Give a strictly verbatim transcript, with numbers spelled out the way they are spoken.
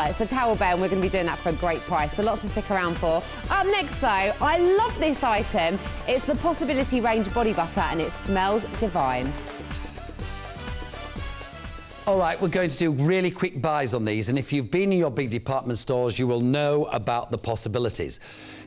It's a towel bear and we're going to be doing that for a great price, so lots to stick around for. Up next though, I love this item. It's the Possibility Range Body Butter and it smells divine. All right, we're going to do really quick buys on these, and if you've been in your big department stores, you will know about the possibilities.